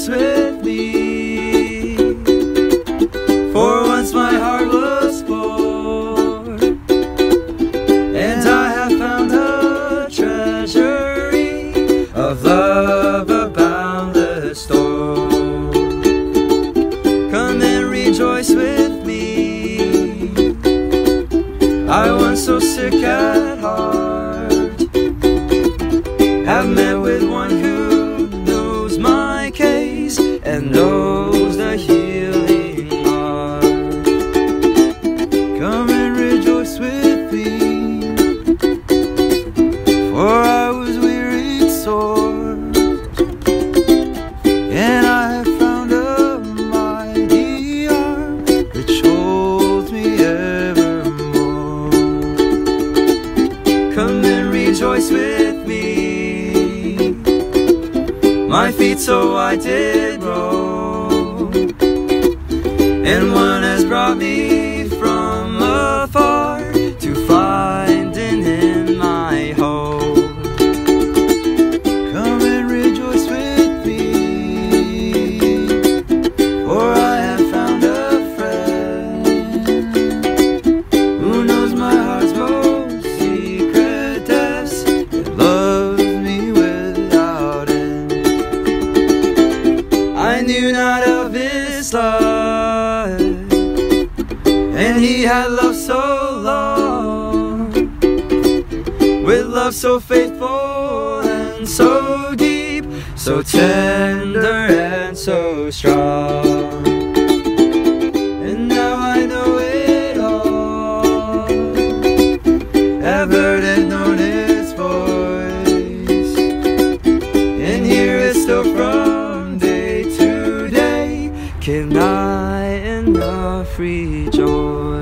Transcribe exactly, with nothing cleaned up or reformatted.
rejoice with me. For once my heart was poor, and I have found a treasury of love, a boundless store. Come and rejoice with me. I once so sick at heart, have met with one who knows my case and knows the healing art. Come and rejoice with me, for I was wearied sore, and I have found a mighty arm which holds me evermore. Come and rejoice with me. My feet so I did roam, and one has brought me from afar to find in him my hope. Come and rejoice with me, for I have found a friend who knows my heart's most secret depths and loves me without end. I knew not of his love, and he had loved so long, with love so faithful and so deep, so tender and so strong. And now I know it all, have heard and known his voice, and hear it still from day to day. Can I enough rejoice?